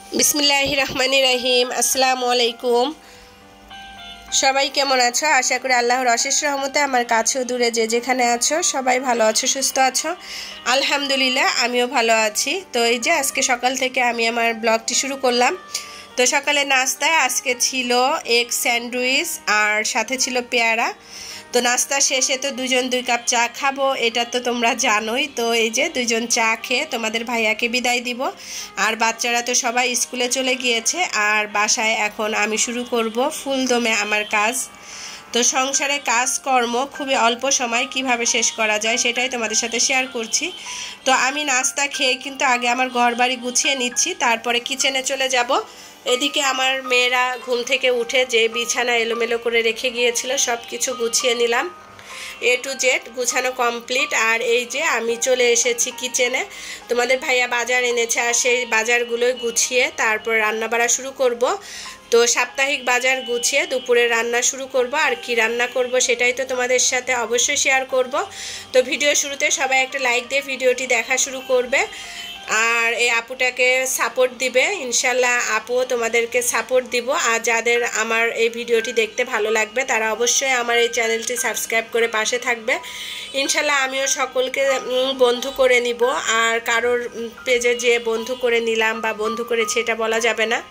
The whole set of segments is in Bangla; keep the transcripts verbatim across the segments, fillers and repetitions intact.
बिस्मिल्लाहिर रहमानिर रहीम আসসালামু আলাইকুম। সবাই কেমন আছো? আশা করি আল্লাহর অশেষ রহমতে আমার কাছেও দূরে যে যেখানে আছো সবাই ভালো আছো, সুস্থ আছো। আলহামদুলিল্লাহ আমিও ভালো আছি। তো এই যে আজকে সকাল থেকে আমি আমার ব্লগটি শুরু করলাম। তো সকালে নাস্তায় আজকে ছিল এগ স্যান্ডউইচ আর সাথে ছিল পেয়ারা। তো নাস্তা শেষে তো দুজন দুই কাপ চা খাবো, এটা তো তোমরা জানোই। তো এই যে দুজন চা খেয়ে তোমাদের ভাইয়াকে বিদায় দিব। আর বাচ্চারা তো সবাই স্কুলে চলে গিয়েছে, আর বাসায় এখন আমি শুরু করব ফুলদমে আমার কাজ। তো সংসারে কাজকর্ম খুবই অল্প সময় কিভাবে শেষ করা যায় সেটাই তোমাদের সাথে শেয়ার করছি। তো আমি নাস্তা খেয়ে কিন্তু আগে আমার ঘর বাড়ি গুছিয়ে নিচ্ছি, তারপরে কিচেনে চলে যাব। এদিকে আমার মেয়েরা ঘুম থেকে উঠে যে বিছানা এলোমেলো করে রেখে গিয়েছিল সব কিছু গুছিয়ে নিলাম, এ টু জেড গুছানো কমপ্লিট। আর এই যে আমি চলে এসেছি কিচেনে। তোমাদের ভাইয়া বাজার এনেছে, আর সেই বাজারগুলোই গুছিয়ে তারপর রান্না বাড়া শুরু করব। তো সাপ্তাহিক বাজার গুছিয়ে দুপুরে রান্না শুরু করব, আর কি রান্না করব সেটাই তো তোমাদের সাথে অবশ্যই শেয়ার করব। তো ভিডিও শুরুতে সবাই একটা লাইক দিয়ে ভিডিওটি দেখা শুরু করবে, আর এই আপুটাকে সাপোর্ট দিবে। ইনশাল্লাহ আপু তোমাদেরকে সাপোর্ট দিব। আর যাদের আমার এই ভিডিওটি দেখতে ভালো লাগবে তারা অবশ্যই আমার এই চ্যানেলটি সাবস্ক্রাইব করে পাশে থাকবে। ইনশাল্লাহ আমিও সকলকে বন্ধু করে নিব, আর কারোর পেজে যে বন্ধু করে নিলাম বা বন্ধু করেছি এটা বলা যাবে না,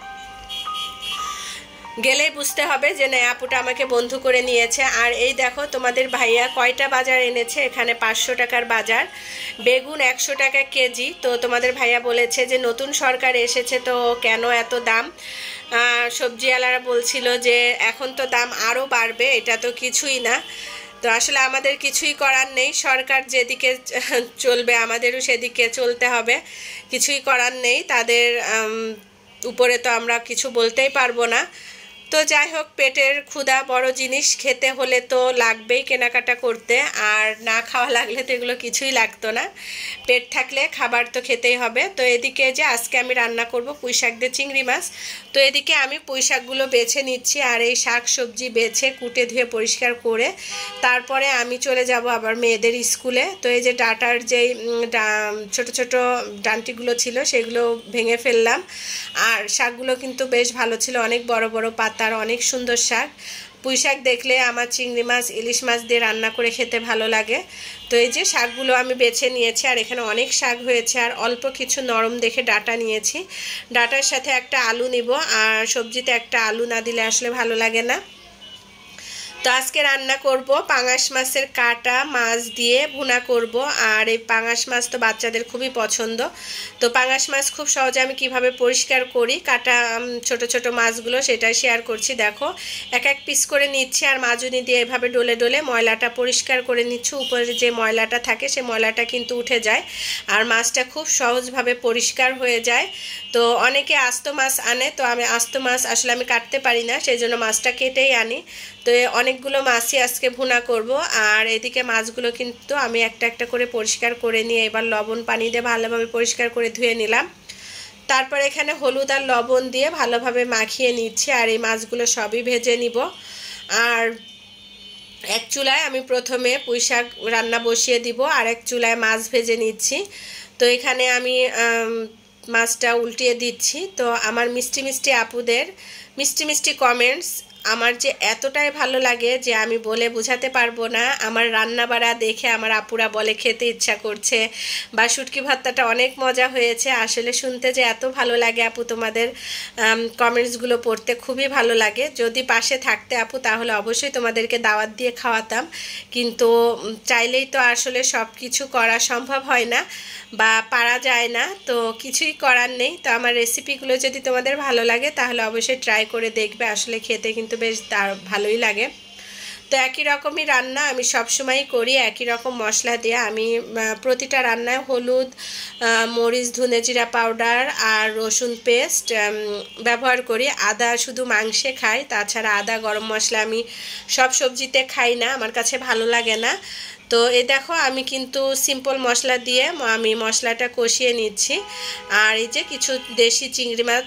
গেলেই বুঝতে হবে যে না আপুটা আমাকে বন্ধু করে নিয়েছে। আর এই দেখো তোমাদের ভাইয়া কয়টা বাজার এনেছে, এখানে পাঁচশো টাকার বাজার, বেগুন একশো টাকা কেজি। তো তোমাদের ভাইয়া বলেছে যে নতুন সরকার এসেছে তো কেন এত দাম। সবজিওয়ালারা বলছিল যে এখন তো দাম আরও বাড়বে, এটা তো কিছুই না। তো আসলে আমাদের কিছুই করার নেই, সরকার যেদিকে চলবে আমাদেরও সেদিকে চলতে হবে, কিছুই করার নেই। তাদের উপরে তো আমরা কিছু বলতেই পারবো না। তো যাই হোক, পেটের ক্ষুধা বড় জিনিস, খেতে হলে তো লাগবেই কেনাকাটা করতে, আর না খাওয়া লাগলে তো এগুলো কিছুই লাগতো না। পেট থাকলে খাবার তো খেতেই হবে। তো এদিকে যে আজকে আমি রান্না করব পুঁই শাক দিয়ে চিংড়ি মাছ। তো এদিকে আমি পুঁই শাকগুলো বেছে নিচ্ছি, আর এই শাক সবজি বেছে কুটে ধুয়ে পরিষ্কার করে তারপরে আমি চলে যাব আবার মেয়েদের স্কুলে। তো এই যে ডাটার যেই ছোট ছোট ডান্টিগুলো ছিল সেগুলো ভেঙে ফেললাম, আর শাকগুলো কিন্তু বেশ ভালো ছিল, অনেক বড় বড় পাতা, আর অনেক সুন্দর শাক। পুঁই শাক দেখলে আমার চিংড়ি মাছ ইলিশ মাছ দিয়ে রান্না করে খেতে ভালো লাগে। তো এই যে শাকগুলো আমি বেছে নিয়েছি, আর এখানে অনেক শাক হয়েছে, আর অল্প কিছু নরম দেখে ডাটা নিয়েছি। ডাটার সাথে একটা আলু নিব, আর সবজিতে একটা আলু না দিলে আসলে ভালো লাগে না। তো আজকে রান্না করব পাঙাশ মাছের কাটা মাছ দিয়ে ভুনা করব। আর এই পাঙাশ মাছ তো বাচ্চাদের খুবই পছন্দ। তো পাঙাশ মাছ খুব সহজে আমি কিভাবে পরিষ্কার করি কাটা ছোট ছোট মাছগুলো সেটাই শেয়ার করছি। দেখো এক এক পিস করে নিচ্ছি, আর মাজুনি দিয়ে এভাবে ডলে ডলে ময়লাটা পরিষ্কার করে নিচ্ছি। উপরে যে ময়লাটা থাকে সে ময়লাটা কিন্তু উঠে যায়, আর মাছটা খুব সহজভাবে পরিষ্কার হয়ে যায়। তো অনেকে আস্ত মাছ আনে, তো আমি আস্ত মাছ আসলে আমি কাটতে পারি না, সেই জন্য মাছটা কেটেই আনি। তো অনেকগুলো মাছই আজকে ভুনা করব। আর এদিকে মাছগুলো কিন্তু আমি একটা একটা করে পরিষ্কার করে নিয়ে এবার লবণ পানি দিয়ে ভালোভাবে পরিষ্কার করে ধুয়ে নিলাম। তারপর এখানে হলুদ আর লবণ দিয়ে ভালোভাবে মাখিয়ে নিচ্ছি, আর এই মাছগুলো সবই ভেজে নিব। আর এক চুলায় আমি প্রথমে পুঁই শাক রান্না বসিয়ে দিব, আর এক চুলায় মাছ ভেজে নিচ্ছি। তো এখানে আমি মাছটা উল্টিয়ে দিচ্ছি। তো আমার মিষ্টি মিষ্টি আপুদের মিষ্টি মিষ্টি কমেন্টস আমার যে এতটাই ভালো লাগে যে আমি বলে বোঝাতে পারবো না। আমার রান্না বাড়া দেখে আমার আপুরা বলে খেতে ইচ্ছা করছে, বা শুটকি ভর্তাটা অনেক মজা হয়েছে। আসলে শুনতে যে এত ভালো লাগে আপু, তোমাদের কমেন্টসগুলো পড়তে খুবই ভালো লাগে। যদি পাশে থাকতে আপু তাহলে অবশ্যই তোমাদেরকে দাওয়াত দিয়ে খাওয়াতাম, কিন্তু চাইলেই তো আসলে সব কিছু করা সম্ভব হয় না বা পারা যায় না, তো কিছুই করার নেই। তো আমার রেসিপিগুলো যদি তোমাদের ভালো লাগে তাহলে অবশ্যই ট্রাই করে দেখবে, আসলে খেতে কিন্তু বেশ তার ভালোই লাগে। তো একই রকমই রান্না আমি সবসময়ই করি, একই রকম মশলা দিয়ে আমি প্রতিটা রান্নায় হলুদ, মরিচ, ধনে জিরা পাউডার আর রসুন পেস্ট ব্যবহার করি। আদা শুধু মাংসে খাই, তাছাড়া আদা গরম মশলা আমি সব সবজিতে খাই না, আমার কাছে ভালো লাগে না। তো এই দেখো আমি কিন্তু সিম্পল মশলা দিয়ে আমি মশলাটা কষিয়ে নিচ্ছি। আর এই যে কিছু দেশি চিংড়ি মাছ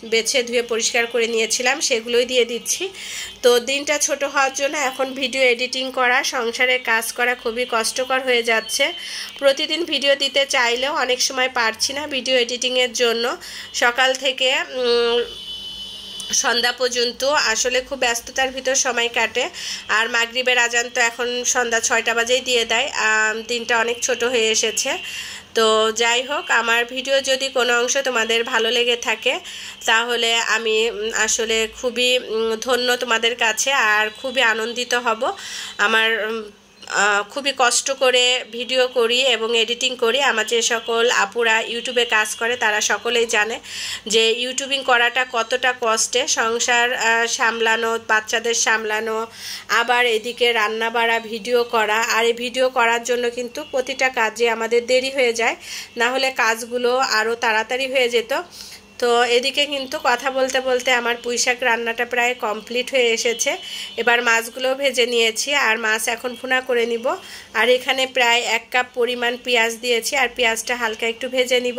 বেছে ধুয়ে পরিষ্কার করে নিয়েছিলাম, সেগুলোই দিয়ে দিচ্ছি। তো দিনটা ছোট হওয়ার জন্য এখন ভিডিও এডিটিং করা, সংসারের কাজ করা খুবই কষ্টকর হয়ে যাচ্ছে। প্রতিদিন ভিডিও দিতে চাইলেও অনেক সময় পারছি না ভিডিও এডিটিংয়ের জন্য। সকাল থেকে সন্ধ্যা পর্যন্ত আসলে খুব ব্যস্ততার ভিতর সময় কাটে। আর মাগরিবের আজান তো এখন সন্ধ্যা ছয়টা বাজেই দিয়ে দেয়। দিনটা অনেক ছোট হয়ে এসেছে। তো যাই হোক, আমার ভিডিও যদি কোনো অংশ তোমাদের ভালো লেগে থাকে তাহলে আমি আসলে খুবই ধন্য তোমাদের কাছে, আর খুবই আনন্দিত হব। আমার খুবই কষ্ট করে ভিডিও করি এবং এডিটিং করি। আমার যে সকল আপুরা ইউটিউবে কাজ করে তারা সকলেই জানে যে ইউটিউবিং করাটা কতটা কষ্টে। সংসার সামলানো, বাচ্চাদের সামলানো, আবার এদিকে রান্না বাড়া, ভিডিও করা। আর এই ভিডিও করার জন্য কিন্তু প্রতিটা কাজে আমাদের দেরি হয়ে যায়, না হলে কাজগুলো আরও তাড়াতাড়ি হয়ে যেত। তো এদিকে কিন্তু কথা বলতে বলতে আমার পুঁইশাক রান্নাটা প্রায় কমপ্লিট হয়ে এসেছে। এবার মাছগুলো ভেজে নিয়েছি, আর মাছ এখন ভুনা করে নিব। আর এখানে প্রায় এক কাপ পরিমাণ পেঁয়াজ দিয়েছি, আর পেঁয়াজটা হালকা একটু ভেজে নিব।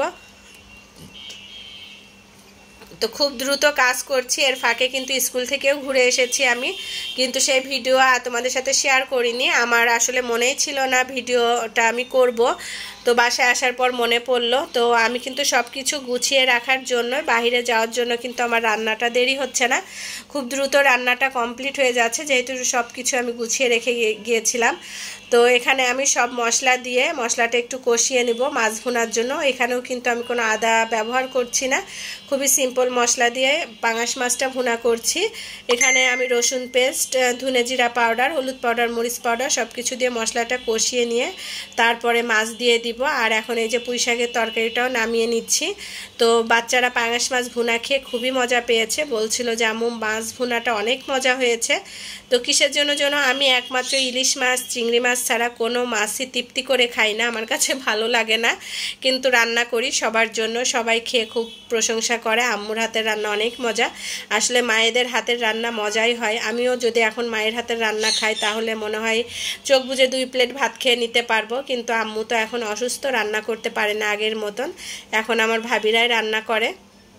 তো খুব দ্রুত কাজ করছি। এর ফাঁকে কিন্তু স্কুল থেকেও ঘুরে এসেছি আমি, কিন্তু সেই ভিডিও তোমাদের সাথে শেয়ার করিনি। আমার আসলে মনেই ছিল না ভিডিওটা আমি করব। তো বাসায় আসার পর মনে পড়লো। তো আমি কিন্তু সব কিছু গুছিয়ে রাখার জন্য, বাইরে যাওয়ার জন্য কিন্তু আমার রান্নাটা দেরি হচ্ছে না, খুব দ্রুত রান্নাটা কমপ্লিট হয়ে যাচ্ছে, যেহেতু সব কিছু আমি গুছিয়ে রেখে গিয়েছিলাম। তো এখানে আমি সব মশলা দিয়ে মশলাটা একটু কষিয়ে নিব মাছ ভুনার জন্য। এখানেও কিন্তু আমি কোনো আদা ব্যবহার করছি না, খুবই সিম্পল মশলা দিয়ে পাঙাশ মাছটা ভুনা করছি। এখানে আমি রসুন পেস্ট, ধনে জিরা পাউডার, হলুদ পাউডার, মরিচ পাউডার সব কিছু দিয়ে মশলাটা কষিয়ে নিয়ে তারপরে মাছ দিয়ে দিব। আর এখন এই যে পুঁইশাকের তরকারিটাও নামিয়ে নিচ্ছি। তো বাচ্চারা পাঙাশ মাছ ভুনা খেয়ে খুবই মজা পেয়েছে, বলছিল যে আম্মু মাছ ভুনাটা অনেক মজা হয়েছে। তো কিসের জন্য যেন আমি একমাত্র ইলিশ মাছ, চিংড়ি মাছ ছাড়া কোনো মাছই তৃপ্তি করে খাই না, আমার কাছে ভালো লাগে না, কিন্তু রান্না করি সবার জন্য। সবাই খেয়ে খুব প্রশংসা করে, আম্মুর হাতের রান্না অনেক মজা। আসলে মায়েদের হাতের রান্না মজাই হয়। আমিও যদি এখন মায়ের হাতের রান্না খাই তাহলে মনে হয় চোখ বুজে দুই প্লেট ভাত খেয়ে নিতে পারবো, কিন্তু আম্মু তো এখন অসুস্থ, রান্না করতে পারে না আগের মতন। এখন আমার ভাবিরাই রান্না করে।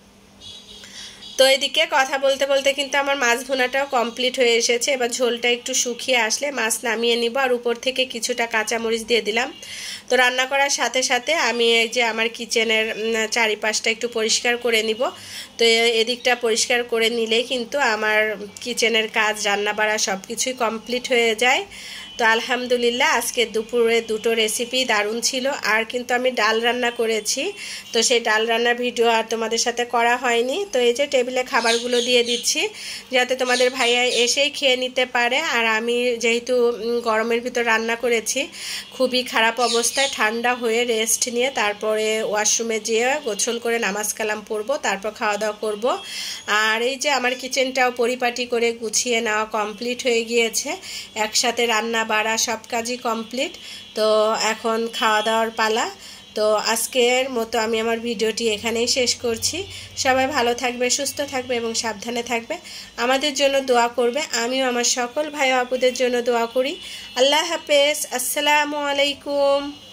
তো এদিকে কথা বলতে বলতে কিন্তু আমার মাছ ভুনাটাও কমপ্লিট হয়ে এসেছে। এবার ঝোলটা একটু শুকিয়ে আসলে মাছ নামিয়ে নিব, আর উপর থেকে কিছুটা কাঁচামরিচ দিয়ে দিলাম। তো রান্না করার সাথে সাথে আমি এই যে আমার কিচেনের চারিপাশটা একটু পরিষ্কার করে নিব। তো এদিকটা পরিষ্কার করে নিলেই কিন্তু আমার কিচেনের কাজ, রান্না বাড়া সব কিছুই কমপ্লিট হয়ে যায়। তো আলহামদুলিল্লাহ আজকে দুপুরে দুটো রেসিপি দারুণ ছিল। আর কিন্তু আমি ডাল রান্না করেছি, তো সেই ডাল রান্নার ভিডিও আর তোমাদের সাথে করা হয়নি। তো এই যে টেবিলে খাবারগুলো দিয়ে দিচ্ছি যাতে তোমাদের ভাইয়া এসেই খেয়ে নিতে পারে। আর আমি যেহেতু গরমের ভিতর রান্না করেছি, খুবই খারাপ অবস্থায়, ঠান্ডা হয়ে রেস্ট নিয়ে তারপরে ওয়াশরুমে যেয়ে গোসল করে নামাজ কালাম পড়বো, তারপর খাওয়া দাওয়া করব। আর এই যে আমার কিচেনটাও পরিপাটি করে গুছিয়ে নেওয়া কমপ্লিট হয়ে গিয়েছে, একসাথে রান্না বাড়া সব কাজই কমপ্লিট। তো এখন খাওয়া দাওয়ার পালা। তো আজকের মতো আমি আমার ভিডিওটি এখানেই শেষ করছি। সবাই ভালো থাকবে, সুস্থ থাকবে এবং সাবধানে থাকবে, আমাদের জন্য দোয়া করবে। আমিও আমার সকল ভাই আপুদের জন্য দোয়া করি। আল্লাহ হাফেজ, আসসালামু আলাইকুম।